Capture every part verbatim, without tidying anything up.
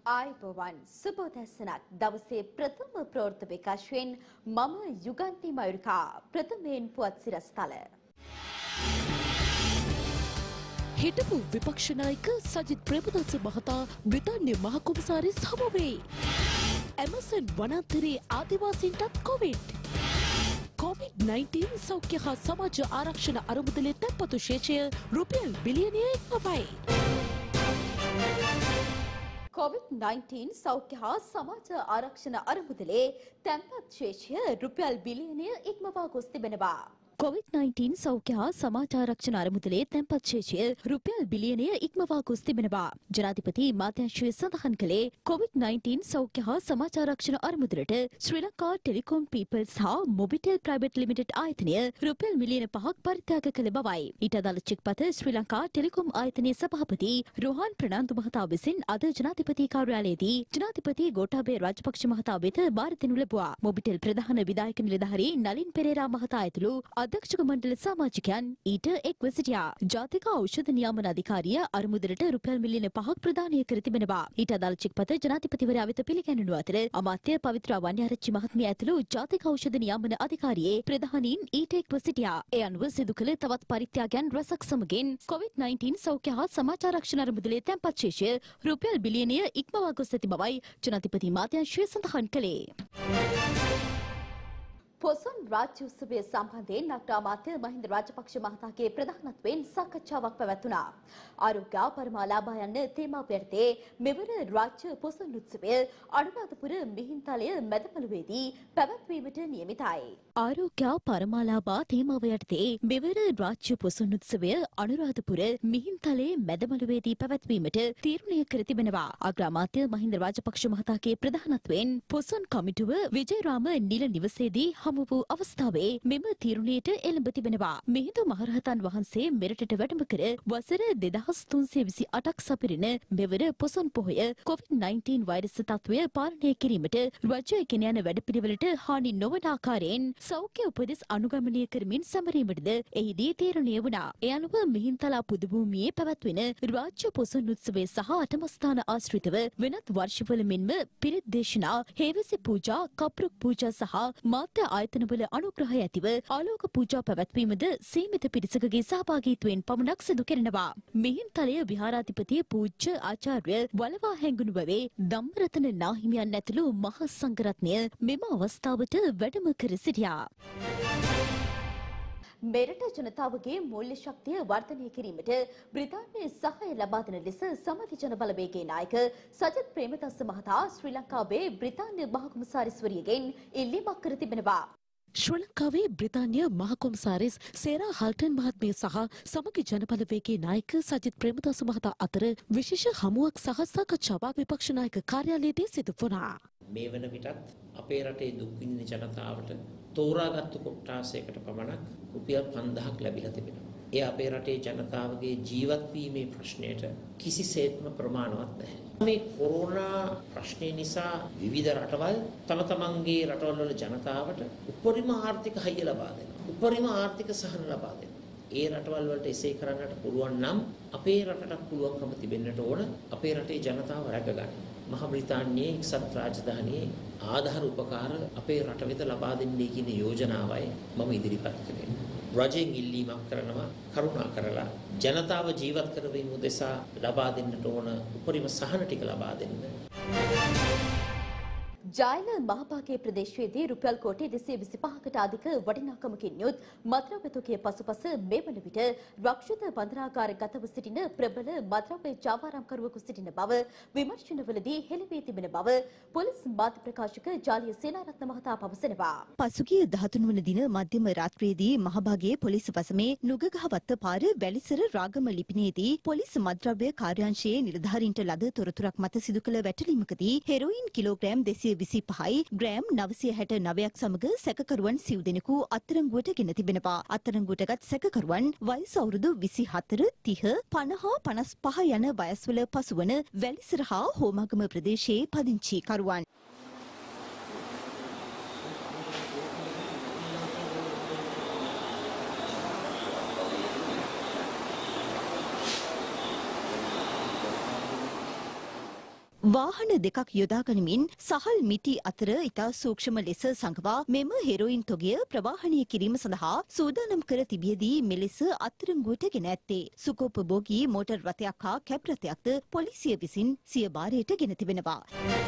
ආයුබෝවන් සුබෝදැසනක් දවසේ ප්‍රථම ප්‍රවෘත්ති විකාශයෙන් මම යුගන්ති මයුරිකා ප්‍රථමයෙන් පුවත් සිරස්තල හිටපු විපක්ෂ නායක සජිත් ප්‍රේමදාස මහතා බ්‍රිතාන්‍ය මහ කොමසාරිස් හමු වේ. ඇමසන් වනාන්තරයේ ආදිවාසීන්ටත් කොවිඩ්. කොවිඩ් නයින්ටීන් සෞඛ්‍ය හා සමාජ ආරක්ෂණ අරමුදලේ තැන්පතු ශේෂය රුපියල් බිලියනය ඉක්මවයි. කොවිඩ් නයින්ටීන් සෞඛ්‍ය හා සමාජ ආරක්ෂණ අරමුදලේ තැන්පත් ශේෂය රුපියල් බිලියනය ඉක්මවා ගොස් තිබෙනවා. කොවිඩ් නයින්ටීන් සෞඛ්‍ය හා සමාජාරක්ෂණ අරමුදලේ තැන්පත් ශේෂය රුපියල් බිලියනය ඉක්මවා ගොස් තිබෙනවා. ජනාධිපති මාධ්‍යංශය සඳහන් කළේ කොවිඩ් නයින්ටීන් සෞඛ්‍ය හා සමාජාරක්ෂණ අරමුදලට ශ්‍රී ලංකා ටෙලිකොම් පීපල්ස් හා මොබිටෙල් ප්‍රයිවට් ලිමිටඩ් ආයතනය රුපියල් මිලියන පහක් පරිත්‍යාග කළ බවයි. ඊට අදාළ චෙක්පත ශ්‍රී ලංකා ටෙලිකොම් ආයතනයේ සභාපති රෝහන් ප්‍රනාන්දු මහතා විසින් අද ජනාධිපති කාර්යාලයේදී ජනාධිපති ගෝඨාභය රාජපක්ෂ මහතා වෙත බාර දෙනු ලැබුවා. මොබිටෙල් ප්‍රධාන විධායක නිලධාරී නලින් පෙරේරා මහතා ඇතුළු අධ්‍යක්ෂක මණ්ඩල සමාජිකයන් ඊට එක්ව සිටියා. ජාතික ඖෂධ නියාමන අධිකාරිය අරමුදලට රුපියල් මිලියන පහක් ප්‍රදානය කර තිබෙනවා. ඊට අදාළ චෙක්පත ජනාධිපතිවරයා වෙත පිළිගැන්වුණු අතර අමාත්‍ය පවිත්‍රා වන්‍යාරච්චි මහත්මිය ඇතුළු ජාතික ඖෂධ නියාමන අධිකාරියේ ප්‍රධානීන් ඊට එක්ව සිටියා. ඒ අනුව සිදු කළ තවත් පරිත්‍යාගයන් රැසක් සමගින් කොවිඩ් නයින්ටීන් සෞඛ්‍ය හා සමාජාරක්ෂණ අරමුදලේ තැන්පත් ශේෂය රුපියල් බිලියනය ඉක්මවා ගොස් ඇති බවයි ජනාධිපති මාධ්‍යංශය සඳහන් කළේ. පොසොන් රාජ්‍ය උත්සවය සම්බන්ධයෙන් නාට්‍ය අමාත්‍ය මහින්ද රාජපක්ෂ මහතාගේ ප්‍රධානත්වයෙන් සාකච්ඡාවක් පැවැත්වුණා. ආරෝග්‍ය පරමාලාභ යන තේමාව යටතේ මෙවර රාජ්‍ය පොසොන් උත්සවය අනුරාධපුර මිහින්තලය මැදපොළොවේදී පැවැත්වීමට නියමිතයි. ආරෝග්‍ය පරමාලාභ තේමාව යටතේ මෙවර රාජ්‍ය පොසොන් උත්සවය අනුරාධපුර මිහින්තලයේ මැදපොළොවේදී පැවැත්වීමට තීරණය කර තිබෙනවා. අග්‍රාමාත්‍ය මහින්ද රාජපක්ෂ මහතාගේ ප්‍රධානත්වයෙන් පොසොන් කමිටුව විජේරාම නිල නිවසේදී හමු වූ අවස්ථාවේ මෙම තීරණයට එළඹ තිබෙනවා. මිහිඳු මහරහතන් වහන්සේ මෙරටට වැඩම කර වසර දෙදහස් තුන්සිය විසි අටක් සපිරෙන මෙවර Poson Poya Covid nineteen virus තත්ත්වය පාලනය කිරීමට රජය ගෙන යන වැඩපිළිවෙලට හානි නොවන ආකාරයෙන් සෞඛ්‍ය උපදෙස් අනුගමනය කරමින් සැමරීමටද එහිදී තීරණය වුණා. ඒ අනුව මිහින්තලා පුදභූමියේ පැවැත්වෙන රාජ්‍ය පොසොන් උත්සවය සහ අටමස්ථාන ආශ්‍රිතව වෙනත් වර්ෂවල මෙන්ම පිරිත් දේශනා, හේවසි පූජා, කප්රුක් පූජා සහ මාධ්‍ය ආයතනවල අනුග්‍රහය ඇතිව ආලෝක පූජා පැවැත්වීමද සීමිත පිරිසකගේ සහභාගීත්වයෙන් පමණක් සිදු කෙරෙනවා. මිහින්තලය විහාරාධිපති පූජ්‍ය ආචාර්ය වලවා හැඟුණුවේ ධම්මරතන නාහිමියන් ඇතුළු මහා සංඝරත්නය මෙම අවස්ථාවට වැඩම කර සිටියා. මෙරට ජනතාවගේ මූල්‍ය ශක්තිය වර්ධනය කිරීමට බ්‍රිතාන්‍යයේ සහාය ලබා දෙන ලෙස සමථ ජන බලවේගයේ නායක සජිත් ප්‍රේමදාස මහතා ශ්‍රී ලංකාවේ බ්‍රිතාන්‍ය මහ කොමසාරිස්වරියගෙන් ඉල්ලීමක් කර තිබෙනවා. ශ්‍රී ලංකාවේ බ්‍රිතාන්‍ය මහ කොමසාරිස් සේරා හල්ටන් මහත්මිය සහ සමගි ජන බලවේගයේ නායක සජිත් ප්‍රේමදාස මහතා අතර විශේෂ හමුවක් සහ සාකච්ඡාවක් විපක්ෂ නායක කාර්යාලයේදී සිදු වුණා. මේ වන විටත් අපේ රටේ දුක් විඳින ජනතාවට තෝරාගත්තු කොට්ටාසයකට පමණක් රුපියල් පන්දහක් ලැබිලා තිබෙනවා. ඒ අපේ රටේ ජනතාවගේ ජීවත් වීමේ ප්‍රශ්නයට කිසිසේත්ම ප්‍රමාණවත් නැහැ. මේ කොරෝනා ප්‍රශ්නේ නිසා විවිධ රටවල් තම තමන්ගේ රටවල් වල ජනතාවට උපරිම ආර්ථික හයිය ලබා දෙනවා. උපරිම ආර්ථික සහන ලබා දෙනවා. ඒ රටවල් වලට එසේ කරන්නට පුළුවන් නම් අපේ රටට පුළුවන්කම තිබෙන්නට ඕන අපේ රටේ ජනතාව රැකගන්න. මහ බ්‍රිතාන්‍යයේ එක්සත් රාජධානියේ ආධාර උපකාර අපේ රට වෙත ලබා දෙන්නේ කියන යෝජනාවයි මම ඉදිරිපත් කළේ. රජයෙන් ඉල්ලීමක් කරනවා කරුණා කරලා ජනතාව ජීවත් කරවීම උදෙසා ලබා දෙන්නට ඕන උපරිම සහන ටික ලබා දෙන්න. ජයල මහපාගේ ප්‍රදේශයේදී රුපියල් කෝටි දෙසිය විසිපහකට අධික වටිනාකමකින් යුත් මත්ද්‍රව්‍ය තොගය පසුපස මේ වන විට රක්ෂිත බන්ධනාගාර ගතව සිටින ප්‍රබල මත්ද්‍රව්‍ය ජාවාරම්කරුවෙකු සිටින බව විමර්ශනවලදී හෙළි වී තිබෙන බව පොලිස් මාධ්‍ය ප්‍රකාශක ජාලිය සේනාරත්න මහතා පවසනවා. පසුගිය දහතුන් වන දින මධ්‍යම රාත්‍රියේදී මහභාගයේ පොලිස් වසමේ නුගගහවත්ත පාර වැලිසර රාගම ලිපිනයේදී පොලිස් මත්ද්‍රව්‍ය කාර්යාංශයේ නිලධාරීන්ට ලද තොරතුරක් මත සිදු කළ වැටලීමකදී හෙරොයින් කිලෝග්‍රෑම් දෙසිය විසිපහයි ග්‍රෑම් නවසිය හැට නවයක් සමග සැකකරුවන් සිව් දෙනෙකු අත්අඩංගුවට ගෙන තිබෙනවා. අත්අඩංගුවටගත් සැකකරුවන් වයස අවුරුදු විසිහතර, තිහ, පනහ, පනස් පහ යන වයස්වල පසුවන වැලිසර හා හෝමාගම ප්‍රදේශයේ පදිංචි කරුවන්. වාහන දෙකක් යොදා ගනිමින් සහල් මිටි අතර ඉතා සූක්ෂම ලෙස සංගවා මෙම හෙරොයින් තොගය ප්‍රවාහනය කිරීම සඳහා සූදානම් කර තිබියදී මෙලෙස අත්අඩංගුවට ගෙන ඇත්තේ. සුඛෝපභෝගී මෝටර් රථයක් හා කැබ් රථයක්ද පොලිසිය විසින් සිය භාරයට ගෙන තිබෙනවා.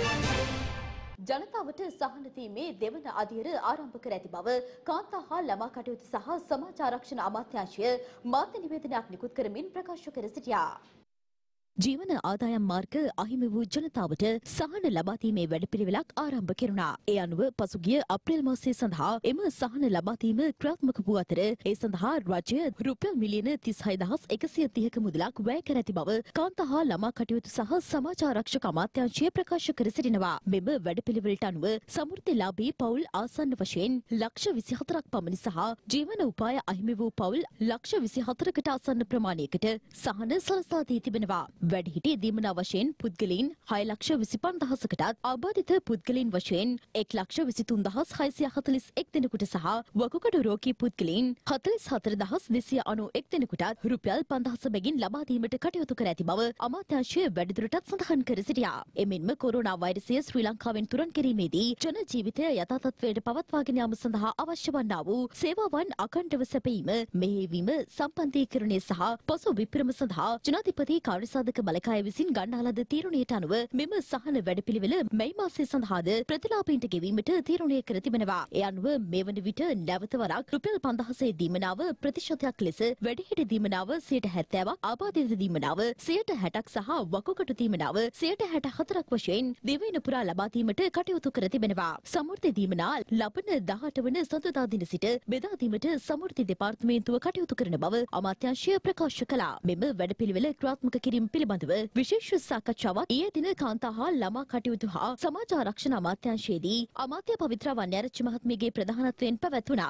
ජනතාවට සහන දීමේ දෙවන අදියර ආරම්භ කර ඇති බව කාන්තා හා ළමා කටයුතු සහ සමාජ ආරක්ෂණ අමාත්‍යාංශය මාධ්‍ය නිවේදනයක් නිකුත් කරමින් ප්‍රකාශ කර සිටියා. ජීවන ආදායම් මාර්ග අහිමි වූ ජනතාවට සහන ලබා දීමේ වැඩපිළිවෙලක් ආරම්භ කෙරුණා. ඒ අනුව පසුගිය අප්‍රේල් මාසයේ සඳහා එම සහන ලබා දීම ක්‍රියාත්මක වූ අතර ඒ සඳහා රාජ්‍ය රුපියල් මිලියන තිස් හය දහස් එකසිය තිහක මුදලක් වැය කර ඇති බව කාන්තා හා ළමා කටයුතු සහ සමාජ ආරක්ෂක අමාත්‍යාංශය ප්‍රකාශ කර සිටිනවා. මෙම වැඩපිළිවෙලට අනුව සමෘද්ධිලාභී පවුල් ආසන්න වශයෙන් ලක්ෂ විසිහතරක් පමණ සහ ජීවන උපාය අහිමි වූ පවුල් ලක්ෂ විසිහතරකට ආසන්න ප්‍රමාණයකට සහන සලසා දී තිබෙනවා. වැඩිහිටි දීමනා වශයෙන් පුද්ගලයන් හය ලක්ෂ විසිපන් දහසකටත් ආබාධිත පුද්ගලයන් වශයෙන් එක් ලක්ෂ විසිතුන් දහස් හයසිය හතළිස් එක් දෙනෙකුට සහ වකුගඩු රෝගී පුද්ගලයන් හතළිස් හතර දහස් දෙසිය අනූ එක් දෙනෙකුටත් රුපියල් පන්දහස බැගින් ලබා දීමට කටයුතු කර ඇති බව අමාත්‍යාංශය වැඩිදුරටත් සඳහන් කර සිටියා. එමෙන්ම කොරෝනා වෛරසය ශ්‍රී ලංකාවෙන් තුරන් කිරීමේදී ජන ජීවිතය යථා තත්ත්වයට පවත්වාගෙන යාම සඳහා අවශ්‍ය වන්නා වූ සේවාවන් අඛණ්ඩව සැපයීම, මෙහෙයවීම, සම්බන්ධීකරණය සහ පසු විප්‍රම සඳහා ජනාධිපති කාර්යසාධක බලකාය විසින් ගන්නා ලද තීරණයට අනුව මෙම සහන වැඩපිළිවෙල මැයි මාසයේ සඳහාද ප්‍රතිලාභීන්ට ගෙවීමට තීරණය කර තිබෙනවා. ඒ අනුව මේ වන විට නැවත වරක් රුපියල් පන්දහසේ දීමනාව ප්‍රතිශතයක් ලෙස, වැඩිහිටි දීමනාව සියයට හැත්තෑවක්, ආබාධිත දීමනාව සියයට හැටක් සහ වකුගඩු දීමනාව සියයට හැට හතරක් වශයෙන් දිවයින පුරා ලබා දීමට කටයුතු කර තිබෙනවා. සමෘද්ධි දීමනා ලබන දහඅට වන සඳුදා දින සිට බෙදා දීමට සමෘද්ධි දෙපාර්තමේන්තුව කටයුතු කරන බව අමාත්‍යාංශය ප්‍රකාශ කළා. මෙම වැඩපිළිවෙල ක්‍රියාත්මක කිරීම පිළිබඳව විශේෂ සාකච්ඡාවක් ඊයේ දින කාන්තා හා ළමා කටයුතු හා සමාජ ආරක්ෂණ අමාත්‍යාංශයේදී අමාත්‍ය පවිත්‍රා වන්‍යාරච්චි මහත්මියගේ ප්‍රධානත්වයෙන් පැවැත්වුණා.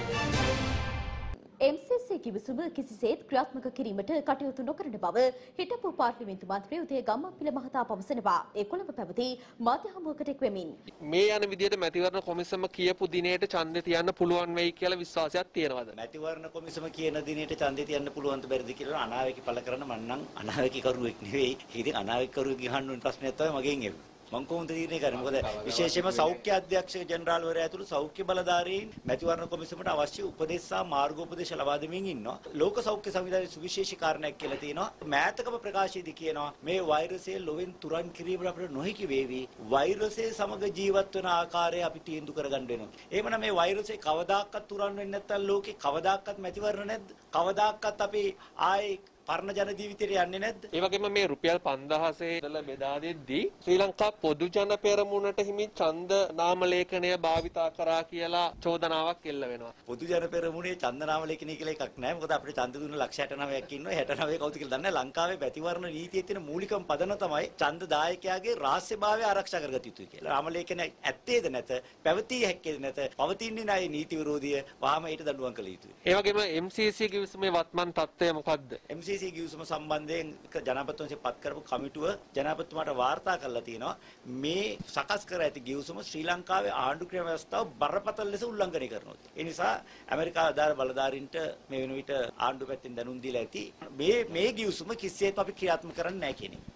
එම් සී සී කිවිසුම කිසිසේත් ක්‍රියාත්මක කිරීමට කටයුතු නොකරන බව හිටපු පාර්ලිමේන්තු මන්ත්‍රී උදේ ගම්මන්පිල මහතා පවසනවා. ඒ කොළඹ පැවති මාධ්‍ය හමුවකට එක් වෙමින් මේ යන විදිහට මැතිවරණ කොමිසම කියපු දිනේට ඡන්දෙ තියන්න පුළුවන් වෙයි කියලා විශ්වාසයක් තියෙනවද? මැතිවරණ කොමිසම කියන දිනේට ඡන්දෙ තියන්න පුළුවන්ද බැරිද කියලා අනාවැකි පළ කරන මම නම් අනාවැකි කරුවෙක් නෙවෙයි. ඉතින් අනාවැකි කරුවෙක් ගහන්න ඕන ප්‍රශ්නයක් තමයි මගෙන් එන්නේ. මම කොහොමද තීරණය කරන්නේ? මොකද විශේෂයෙන්ම සෞඛ්‍ය අධ්‍යක්ෂක ජෙනරාල්වරයා ඇතුළු සෞඛ්‍ය බලධාරීන් මැතිවරණ කොමිසමට අවශ්‍ය උපදෙස් සහ මාර්ගෝපදේශ ලබා දෙමින් ඉන්නවා. ලෝක සෞඛ්‍ය සංවිධානයේ සුවිශේෂී කාරණයක් කියලා තියෙනවා. මෑතකම ප්‍රකාශයේදී කියනවා මේ වෛරසය ලොවෙන් තුරන් කිරීමට අපිට නොහැකි වේවි. වෛරසය සමග ජීවත් වෙන ආකාරය අපි තීන්දුව කරගන්න වෙනවා. එහෙමනම් මේ වෛරසය කවදාකවත් තුරන් වෙන්නේ නැත්නම් ලෝකේ කවදාකවත් මැතිවරණ නැද්ද? කවදාකවත් අපි ආයේ පරණ ජන ජීවිතයට යන්නේ නැද්ද? ඒ වගේම මේ රුපියල් පන්දහසේ ඉඳලා බෙදා දෙද්දී ශ්‍රී ලංකා පොදු ජන පෙරමුණට හිමි ඡන්ද නාම ලේඛනය භාවිතා කරා කියලා චෝදනාවක් එල්ල වෙනවා. පොදු ජන පෙරමුණේ ඡන්ද නාම ලේඛනය කියලා එකක් නැහැ. මොකද අපිට ඡන්ද දුන්න ලක්ෂ හැට නවයක් ඉන්නවා. හැට නවය කවුද කියලා දන්නේ නැහැ. ලංකාවේ මැතිවරණ නීතියේ තියෙන මූලිකම පදනම තමයි ඡන්ද දායකයාගේ රාජ්‍යභාවය ආරක්ෂා කරගත යුතුයි කියලා. නාම ලේඛනය ඇත්තේද නැත, පැවතිය හැක්කේද නැත, පවතින්නේ නැහැ නීති විරෝධීය වහාම ඊට දඬුවම් කළ යුතුයි. ඒ වගේම එම් සී සී කිවිසුමේ වත්මන් තත්ත්වය මොකද්ද? එම් සී සී කිවිසුම සම්බන්ධයෙන් ජනාධිපතිතුමා පත් කරපු කමිටුව ජනාධිපතිතුමාට වාර්තා කරලා තියෙනවා මේ සකස් කර ඇති ගිවිසුම ශ්‍රී ලංකාවේ ආණ්ඩු ක්‍රියා ව්‍යවස්ථාව බරපතල ලෙස උල්ලංඝනය කරනවා. ඒ නිසා ඇමරිකාව ආධාර බලධාරීන්ට මේ වෙන විට ආණ්ඩුව පැත්තෙන් දැනුම් දීලා ඇති මේ මේ ගිවිසුම කිසිසේත් අපි ක්‍රියාත්මක කරන්නේ නැහැ කියන එක.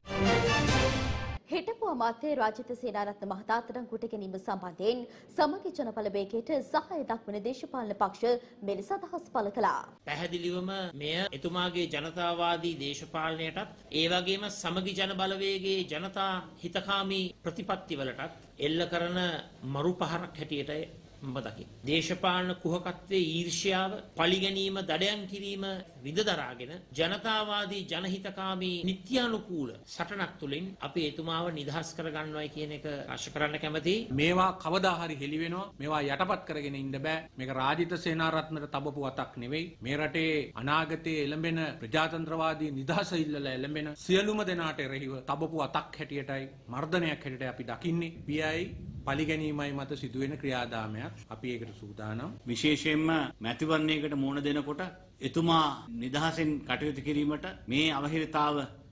හිටපු අමාත්‍ය රාජිත සේනාරත්න මහතා අත්අඩංගුවට ගැනීම සම්බන්ධයෙන් සමගි ජන බලවේගයට සහාය දක්වන දේශපාලන පක්ෂ මෙලෙස අදහස් පළ කළා. පැහැදිලිවම මෙය එතුමාගේ ජනතාවාදී දේශපාලනයටත් ඒ වගේම සමගි ජන බලවේගයේ ජනතා හිතකාමී ප්‍රතිපත්තිවලටත් එල්ල කරන මරු පහරක් හැටියටයි මම දකින්නේ. දේශපාලන කුහකත්වයේ ඊර්ෂ්‍යාව, පරිගැනීම, දඩයන් කිරීම විදදරාගෙන ජනතාවාදී ජනහිතකාමී නිත්‍යානුකූල සටනක් තුළින් අපි එතුමාව නිදහස් කරගන්නවයි කියන එක ආශා කරන්න කැමතියි. මේවා කවදා හරි හෙළි වෙනවා. මේවා යටපත් කරගෙන ඉන්න බෑ. මේක රාජිත සේනාරත්නට තබපු වතක් නෙවෙයි. මේ රටේ අනාගතයේ එළඹෙන ප්‍රජාතන්ත්‍රවාදී නිදහස ඉල්ලලා එළඹෙන සියලුම දෙනාට එරෙහිව තබපු වතක් හැටියටයි මර්ධනයක් හැටියටයි අපි දකින්නේ. පියයි පරිගැනීමයි මත සිදුවෙන ක්‍රියාදාමයක්. අපි ඒකට සූදානම්. විශේෂයෙන්ම මැතිවරණයකට මුහුණ දෙනකොට එතුමා නිදහසෙන් කටයුතු කිරීමට මේ අවහිරතාව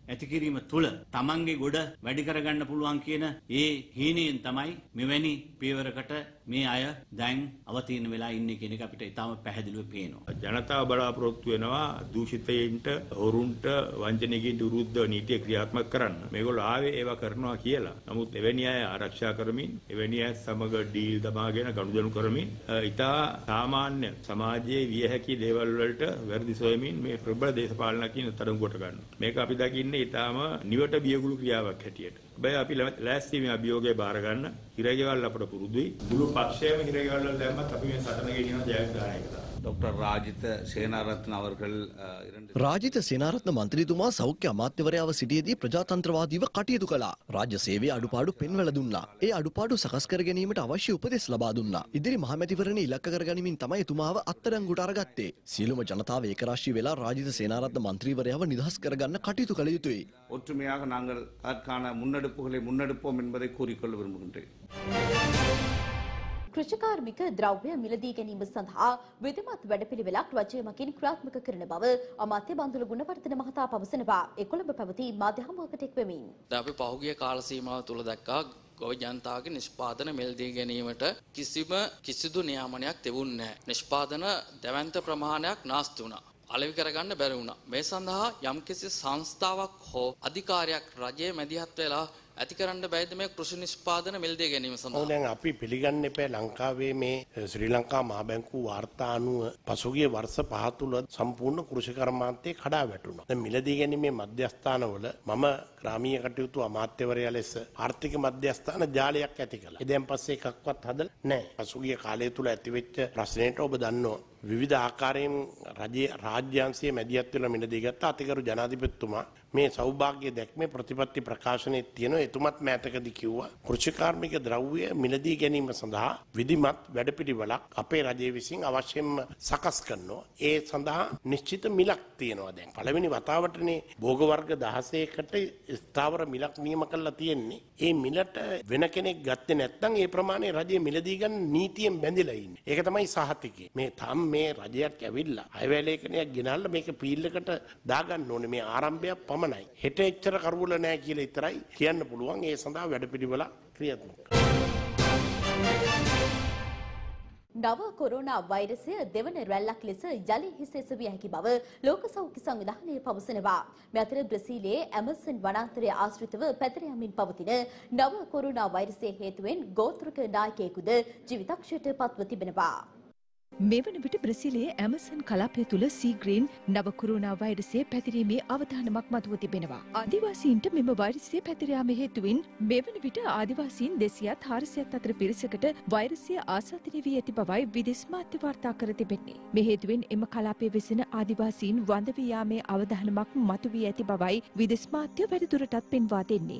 ඇති කිරීම තුළ තමන්ගේ ගොඩ වැඩි කරගන්න පුළුවන් කියන ඒ හීනයෙන් තමයි මෙවැනි පියවරකට මේ අය දැන් අවතීර්ණ වෙලා ඉන්නේ කියන එක අපිට ඉතාම පැහැදිලිව පේනවා. ජනතාව බලාපොරොත්තු වෙනවා දූෂිතයින්ට, හොරුන්ට, වංචනිකයින්ට විරුද්ධ නීතිය ක්‍රියාත්මක කරන්න. මේගොල්ලෝ ආවේ ඒවා කරනවා කියලා. නමුත් එවැනි අය ආරක්ෂා කරමින්, එවැනි අය සමග ඩීල් දමාගෙන ගනුදෙනු කරමින් ඉතා සාමාන්‍ය සමාජයේ විය හැකි දේවල් වලට වැරදි සොයමින් මේ ප්‍රබල දේශපාලනකින් තරඟුවට ගන්නවා. මේක අපි දකින්නේ ඉතාම නිවට බියගුළු ක්‍රියාවක් හැටියට. හැබැයි අපි ලෑස්ති මේ අභියෝගය බාර ගන්න. හිරගෙවල් අපට පුරුදුයි. මුළු පක්ෂයම හිරගෙවල් වල දැම්මත් අපි මේ සටන ගෙනියන ජයග්‍රහණයකට. டாக்டர் ராஜித சேனாரத்ன அவர்கள் රාජිත සේනාරත්න මන්ත්‍රීතුමා සෞඛ්‍ය අමාත්‍යවරයාව සිටියේදී ප්‍රජාතන්ත්‍රවාදීව කටයුතු කළා. රාජ්‍ය සේවයේ අඩුපාඩු පෙන්වලා දුන්නා. ඒ අඩුපාඩු සකස් කර ගැනීමට අවශ්‍ය උපදෙස් ලබා දුන්නා. ඉදිරි මහමැතිවරණ ඉලක්ක කරගනිමින් තමයි එතුමාව අත්අඩංගුවට අරගත්තේ. සියලුම ජනතාව ඒකරාශී වෙලා රාජිත සේනාරත්න මන්ත්‍රීවරයාව නිදහස් කරගන්න කටයුතු කළ යුතුයි. ஒற்றுமையாக நாங்கள் அதற்கான முன்னெடுப்புகளை முன்னெடுப்போம் என்பதை கூறிக்கொள்ள விரும்புகின்றேன். කෘෂිකාර්මික ද්‍රව්‍ය මිලදී ගැනීම සඳහා විධිමත් වැඩපිළිවෙලක් රජය මගින් ක්‍රියාත්මක කරන බව අමාත්‍ය බන්දුල ගුණවර්ධන මහතා පවසනවා. ඒ කොළඹ පැවති මාධ්‍ය හමුවකට එක්වෙමින්. අපි පහුගිය කාල සීමාව තුළ දැක්කා ගොවි ජනතාවගේ නිෂ්පාදන මිලදී ගැනීමට කිසිම කිසිදු නියාමනයක් තිබුණේ නැහැ. නිෂ්පාදන දැවැන්ත ප්‍රමාණයක් නාස්ති වුණා. අලෙවි කරගන්න බැරි වුණා. මේ සඳහා යම්කිසි සංස්ථාවක් හෝ අධිකාරියක් රජයේ මැදිහත් වෙලා ඇති කරන්න බැයිද මේ කෘෂි නිෂ්පාදන මිලදී ගැනීම සඳහා? ඔව් දැන් අපි පිළිගන්න එපා ලංකාවේ මේ ශ්‍රී ලංකා මහ බැංකුව වාර්තා අනුව පසුගිය වර්ෂ පහ තුල සම්පූර්ණ කෘෂි කර්මාන්තය කඩා වැටුණා. දැන් මිලදී ගැනීමේ මධ්‍යස්ථානවල මම ග්‍රාමීය කටයුතු අමාත්‍යවරයා ලෙස ආර්ථික මධ්‍යස්ථාන ජාලයක් ඇති කළා. ඒ දැන් පස්සේ එකක්වත් හදලා නැහැ. පසුගිය කාලය තුල ඇතිවෙච්ච ප්‍රශ්නයට ඔබ දන්නවා විවිධ ආකාරයෙන් රජයේ රාජ්‍යාංශයේ මැදිහත් වෙලා මිලදී ගත්ත අතිගරු ජනාධිපතිතුමා මේ සෞභාග්‍ය දැක්මේ ප්‍රතිපත්ති ප්‍රකාශනයේ තියෙනවා. එතුමත් මෑතකදී කිව්වා කෘෂිකාර්මික ද්‍රව්‍ය මිලදී ගැනීම සඳහා විධිමත් වැඩපිළිවෙලක් අපේ රජය විසින් අවශ්‍යම සකස් කරනවා. ඒ සඳහා නිශ්චිත මිලක් තියෙනවා. දැන් පළවෙනි වතාවටනේ භෝග වර්ග දහසයකට ස්ථාවර මිලක් නියම කරලා තියෙන්නේ. ඒ මිලට වෙන කෙනෙක් ගත්තේ නැත්නම් ඒ ප්‍රමාණය රජයේ මිලදී ගන්න නීතියෙන් බැඳිලා ඉන්නේ. ඒක තමයි සහතිකය. මේ තාම මේ රජයක් ඇවිල්ලා අයවැලේකනයක් ගෙනල්ලා මේක පීල්ලකට දාගන්න ඕනේ. මේ ආරම්භයක් පමණයි. හෙට එච්චර කරවල නැහැ කියලා විතරයි කියන්න පුළුවන්. ඒ සඳහා වැඩපිළිවෙල ක්‍රියාත්මක. නව කොරෝනා වෛරසය දෙවන රැල්ලක් ලෙස යලි හිස එසවිය හැකි බව ලෝක සෞඛ්‍ය සංවිධානය පවසනවා. මේ අතර බ්‍රසීලයේ ඇමසන් වනාන්තරය ආශ්‍රිතව පැතිර යමින් පවතින නව කොරෝනා වෛරසය හේතුවෙන් ගෝත්‍රික නායකයෙකුද ජීවිතක්ෂයට පත්ව තිබෙනවා. මෙවන විට බ්‍රසීලයේ ඇමසන් කලාපය තුළ සීග්‍රීන් නව කොරෝනා වෛරසය පැතිරීමේ අවධානමක් මතුව තිබෙනවා. ආදිවාසීන්ට මෙම වෛරසය පැතිර යාම හේතුවෙන් මෙවන විට ආදිවාසීන් දෙසියත් හාරසියත් අතර පිරිසකට වෛරසය ආසාදනය වී ඇති බවයි විදේශ මාධ්‍ය වාර්තා කර තිබෙන්නේ. මේ හේතුවෙන් එම කලාපයේ වෙසෙන ආදිවාසීන් වඳ වී යාමේ අවධානමක් මතුවී ඇති බවයි විදේශ මාධ්‍ය වැඩිදුරටත් පෙන්වා දෙන්නේ.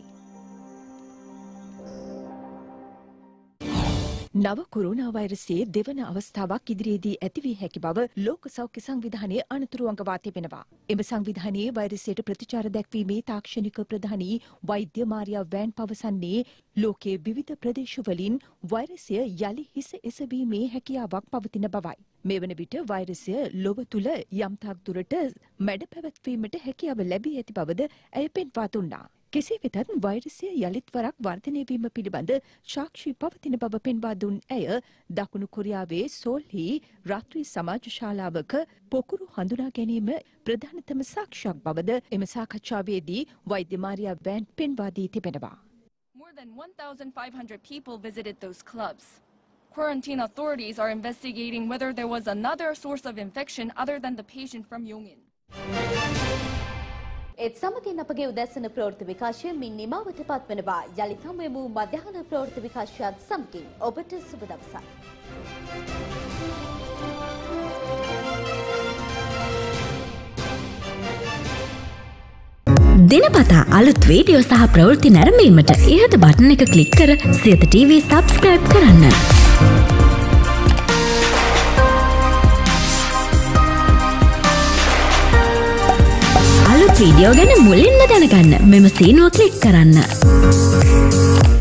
නව කොරෝනා වෛරසයේ දෙවන අවස්ථාවක් ඉදිරියේදී ඇති වී හැකි බව ලෝක සෞඛ්‍ය සංවිධානය අනතුරු අඟවා තිබෙනවා. එම සංවිධානයේ වෛරසයට ප්‍රතිචාර දැක්වීමේ තාක්ෂණික ප්‍රධානී වෛද්‍ය මාරියා වෑන් පවසන්නේ ලෝකයේ විවිධ ප්‍රදේශවලින් වෛරසය යලි හිස එසවීමේ හැකියාවක් පවතින බවයි. මේ වන විට වෛරසය ලොව තුළ යම්තාක් දුරට මැඩ පැවැත්වීමට හැකියාව ලැබී ඇති බවද ඇය පෙන්වා දුන්නා. කෙසේ වෙතත් වෛරසය යළිත් වරක් වර්ධනය වීම පිළිබඳ සාක්ෂි පවතින බව පෙන්වා දුන් ඇය දකුණු කොරියාවේ සෝල්හි රාත්‍රී සමාජ ශාලාවක පොකුරු හඳුනා ගැනීම ප්‍රධානතම සාක්ෂියක් බවද එම සාකච්ඡාවේදී වෛද්‍ය මාරියා වෑන් පෙන්වා දී තිබෙනවා. More than one thousand five hundred people visited those clubs. Quarantine authorities are investigating whether there was another source of infection other than the patient from Yongin. ඒත් සමගින් අපගේ උදැසන ප්‍රවෘත්ති විකාශය මින් නිමාවට පත්වනවා. යළිත් හමුවෙමු මධ්‍යහන ප්‍රවෘත්ති විකාශයත් සමගින්. ඔබට සුබ දවසක්. දිනපතා අලුත් වීඩියෝ සහ ප්‍රවෘත්ති නැරඹීමට ඉහත බටන් එක ක්ලික් කර සියත ටීවී සබ්ස්ක්‍රයිබ් කරන්න. අලුත් වීඩියෝ ගැන මුලින්ම දැනගන්න මෙම සීනුව ක්ලික් කරන්න.